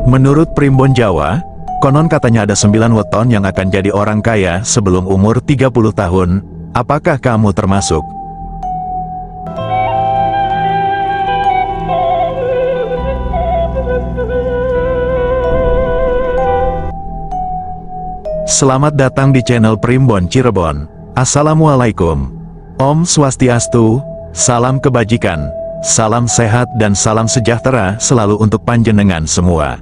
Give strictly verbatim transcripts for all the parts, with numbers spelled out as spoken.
Menurut Primbon Jawa, konon katanya ada sembilan weton yang akan jadi orang kaya sebelum umur tiga puluh tahun. Apakah kamu termasuk? Selamat datang di channel Primbon Cirebon. Assalamualaikum. Om Swastiastu, salam kebajikan, salam sehat dan salam sejahtera selalu untuk panjenengan semua.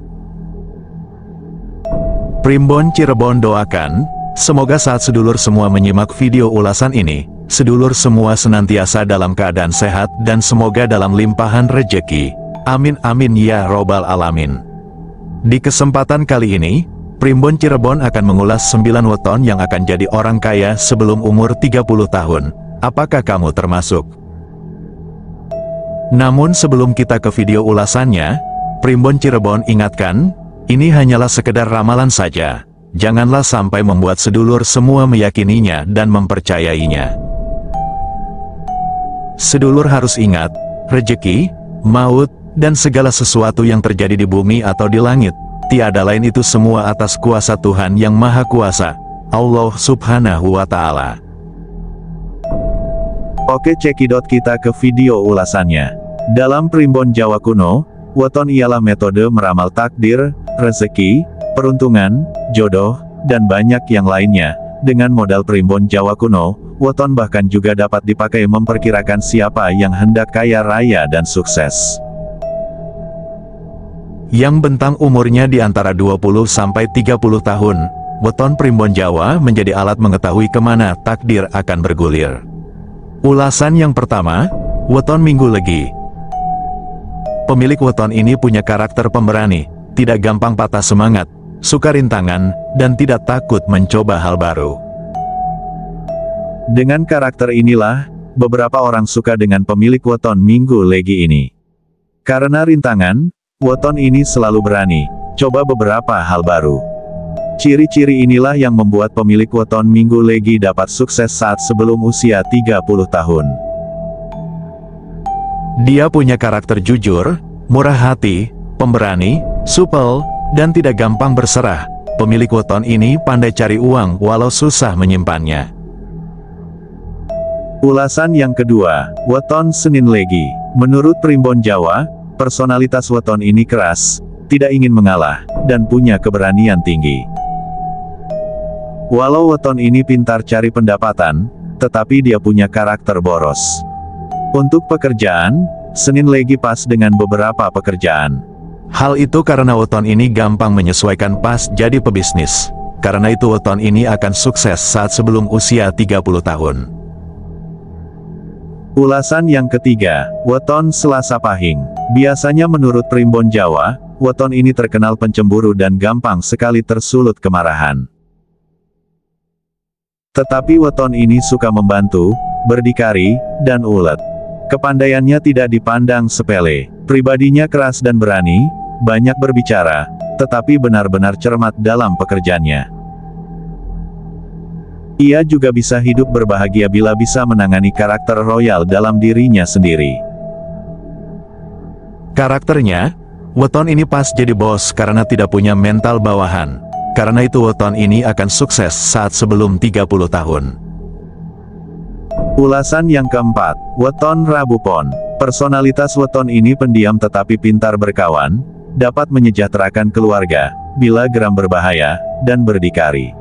Primbon Cirebon doakan, semoga saat sedulur semua menyimak video ulasan ini, sedulur semua senantiasa dalam keadaan sehat dan semoga dalam limpahan rejeki. Amin amin ya robbal alamin. Di kesempatan kali ini, Primbon Cirebon akan mengulas sembilan weton yang akan jadi orang kaya sebelum umur tiga puluh tahun. Apakah kamu termasuk? Namun sebelum kita ke video ulasannya, Primbon Cirebon ingatkan, ini hanyalah sekedar ramalan saja. Janganlah sampai membuat sedulur semua meyakininya dan mempercayainya. Sedulur harus ingat, rejeki, maut, dan segala sesuatu yang terjadi di bumi atau di langit, tiada lain itu semua atas kuasa Tuhan yang Maha Kuasa, Allah Subhanahu wa Ta'ala. Oke, cekidot, kita ke video ulasannya. Dalam Primbon Jawa kuno, weton ialah metode meramal takdir, rezeki, peruntungan, jodoh, dan banyak yang lainnya. Dengan modal Primbon Jawa kuno, weton bahkan juga dapat dipakai memperkirakan siapa yang hendak kaya raya dan sukses. Yang bentang umurnya di antara dua puluh sampai tiga puluh tahun, weton Primbon Jawa menjadi alat mengetahui kemana takdir akan bergulir. Ulasan yang pertama, weton Minggu Legi. Pemilik weton ini punya karakter pemberani, tidak gampang patah semangat, suka rintangan, dan tidak takut mencoba hal baru. Dengan karakter inilah, beberapa orang suka dengan pemilik weton Minggu Legi ini. Karena rintangan, weton ini selalu berani, coba beberapa hal baru. Ciri-ciri inilah yang membuat pemilik weton Minggu Legi dapat sukses saat sebelum usia tiga puluh tahun. Dia punya karakter jujur, murah hati, pemberani, supel, dan tidak gampang berserah. Pemilik weton ini pandai cari uang walau susah menyimpannya. Ulasan yang kedua, weton Senin Legi. Menurut Primbon Jawa, personalitas weton ini keras, tidak ingin mengalah, dan punya keberanian tinggi. Walau weton ini pintar cari pendapatan, tetapi dia punya karakter boros. Untuk pekerjaan, Senin Legi pas dengan beberapa pekerjaan. Hal itu karena weton ini gampang menyesuaikan pas jadi pebisnis. Karena itu weton ini akan sukses saat sebelum usia tiga puluh tahun. Ulasan yang ketiga, weton Selasa Pahing. Biasanya menurut Primbon Jawa, weton ini terkenal pencemburu dan gampang sekali tersulut kemarahan. Tetapi weton ini suka membantu, berdikari, dan ulet. Kepandaiannya tidak dipandang sepele, pribadinya keras dan berani, banyak berbicara, tetapi benar-benar cermat dalam pekerjaannya. Ia juga bisa hidup berbahagia bila bisa menangani karakter royal dalam dirinya sendiri. Karakternya, weton ini pas jadi bos karena tidak punya mental bawahan. Karena itu weton ini akan sukses saat sebelum tiga puluh tahun. Ulasan yang keempat, weton Rabu Pon. Personalitas weton ini pendiam tetapi pintar berkawan, dapat menyejahterakan keluarga, bila geram berbahaya, dan berdikari.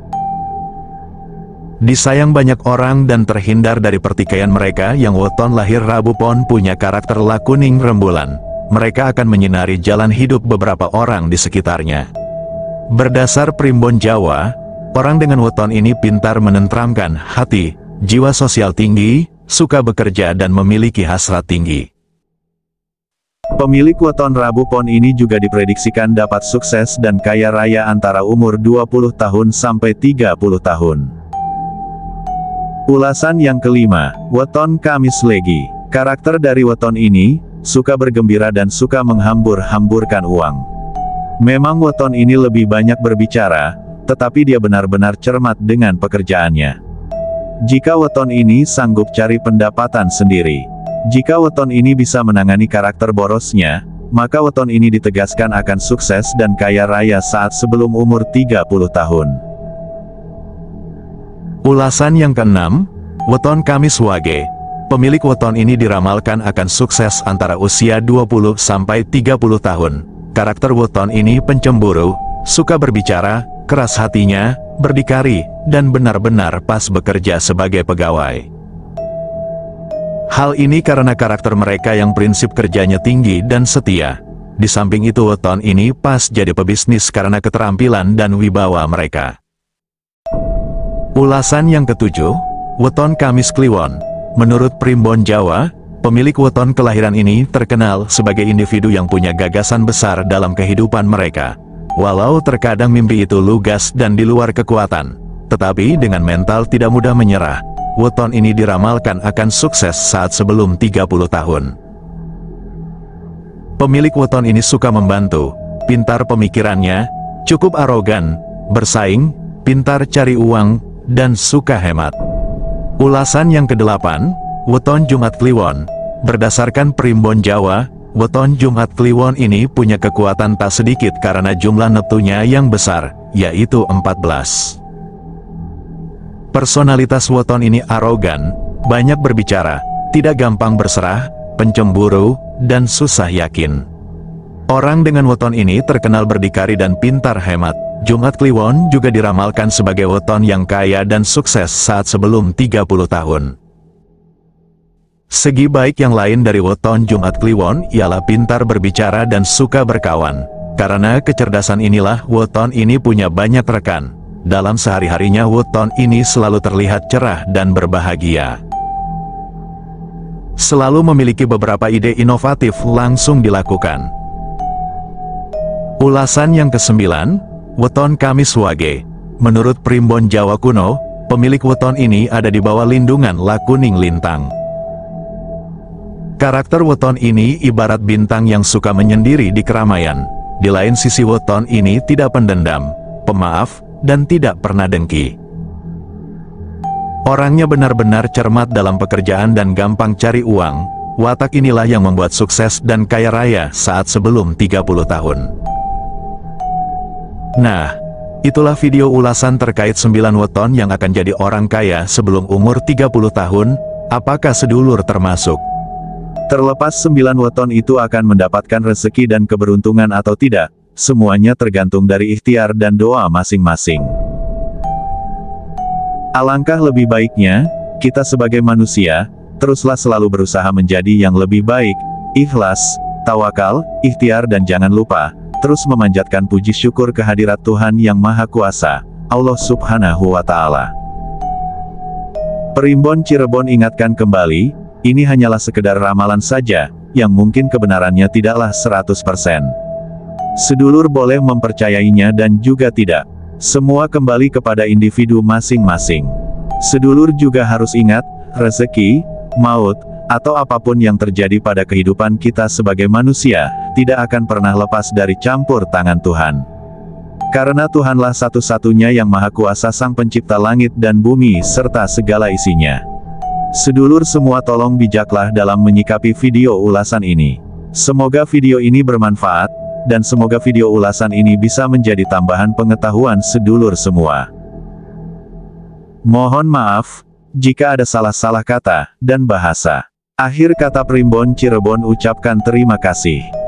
Disayang banyak orang dan terhindar dari pertikaian mereka yang weton lahir Rabu Pon punya karakter lakuning rembulan. Mereka akan menyinari jalan hidup beberapa orang di sekitarnya. Berdasar Primbon Jawa, orang dengan weton ini pintar menenteramkan hati, jiwa sosial tinggi, suka bekerja dan memiliki hasrat tinggi. Pemilik weton Rabu Pon ini juga diprediksikan dapat sukses dan kaya raya antara umur dua puluh tahun sampai tiga puluh tahun. Ulasan yang kelima, weton Kamis Legi. Karakter dari weton ini, suka bergembira dan suka menghambur-hamburkan uang. Memang weton ini lebih banyak berbicara, tetapi dia benar-benar cermat dengan pekerjaannya. Jika weton ini sanggup cari pendapatan sendiri, jika weton ini bisa menangani karakter borosnya, maka weton ini ditegaskan akan sukses dan kaya raya saat sebelum umur tiga puluh tahun. Ulasan yang keenam, weton Kamis Wage. Pemilik weton ini diramalkan akan sukses antara usia dua puluh sampai tiga puluh tahun. Karakter weton ini pencemburu, suka berbicara, keras hatinya, berdikari, dan benar-benar pas bekerja sebagai pegawai. Hal ini karena karakter mereka yang prinsip kerjanya tinggi dan setia. Di samping itu weton ini pas jadi pebisnis karena keterampilan dan wibawa mereka. Ulasan yang ketujuh, weton Kamis Kliwon. Menurut Primbon Jawa, pemilik weton kelahiran ini terkenal sebagai individu yang punya gagasan besar dalam kehidupan mereka. Walau terkadang mimpi itu lugas dan di luar kekuatan, tetapi dengan mental tidak mudah menyerah, weton ini diramalkan akan sukses saat sebelum tiga puluh tahun. Pemilik weton ini suka membantu, pintar pemikirannya, cukup arogan, bersaing, pintar cari uang, dan suka hemat. Ulasan yang kedelapan, weton Jumat Kliwon. Berdasarkan Primbon Jawa, weton Jumat Kliwon ini punya kekuatan tak sedikit karena jumlah neptunya yang besar, yaitu empat belas. Personalitas weton ini arogan, banyak berbicara, tidak gampang berserah, pencemburu, dan susah yakin. Orang dengan weton ini terkenal berdikari dan pintar hemat. Jumat Kliwon juga diramalkan sebagai weton yang kaya dan sukses saat sebelum tiga puluh tahun. Segi baik yang lain dari weton Jumat Kliwon ialah pintar berbicara dan suka berkawan. Karena kecerdasan inilah weton ini punya banyak rekan. Dalam sehari-harinya weton ini selalu terlihat cerah dan berbahagia. Selalu memiliki beberapa ide inovatif langsung dilakukan. Ulasan yang kesembilan, weton Kamis Wage. Menurut Primbon Jawa kuno, pemilik weton ini ada di bawah lindungan Lakuning Lintang. Karakter weton ini ibarat bintang yang suka menyendiri di keramaian. Di lain sisi weton ini tidak pendendam, pemaaf, dan tidak pernah dengki. Orangnya benar-benar cermat dalam pekerjaan dan gampang cari uang. Watak inilah yang membuat sukses dan kaya raya saat sebelum tiga puluh tahun. Nah, itulah video ulasan terkait sembilan weton yang akan jadi orang kaya sebelum umur tiga puluh tahun. Apakah sedulur termasuk? Terlepas sembilan weton itu akan mendapatkan rezeki dan keberuntungan atau tidak, semuanya tergantung dari ikhtiar dan doa masing-masing. Alangkah lebih baiknya, kita sebagai manusia, teruslah selalu berusaha menjadi yang lebih baik, ikhlas, tawakal, ikhtiar dan jangan lupa terus memanjatkan puji syukur kehadirat Tuhan Yang Maha Kuasa, Allah Subhanahu wa Ta'ala. Primbon Cirebon ingatkan kembali, ini hanyalah sekedar ramalan saja, yang mungkin kebenarannya tidaklah seratus persen. Sedulur boleh mempercayainya dan juga tidak. Semua kembali kepada individu masing-masing. Sedulur juga harus ingat, rezeki, maut, atau apapun yang terjadi pada kehidupan kita sebagai manusia, tidak akan pernah lepas dari campur tangan Tuhan. Karena Tuhanlah satu-satunya yang maha kuasa sang pencipta langit dan bumi serta segala isinya. Sedulur semua tolong bijaklah dalam menyikapi video ulasan ini. Semoga video ini bermanfaat, dan semoga video ulasan ini bisa menjadi tambahan pengetahuan sedulur semua. Mohon maaf, jika ada salah-salah kata, dan bahasa. Akhir kata Primbon Cirebon ucapkan terima kasih.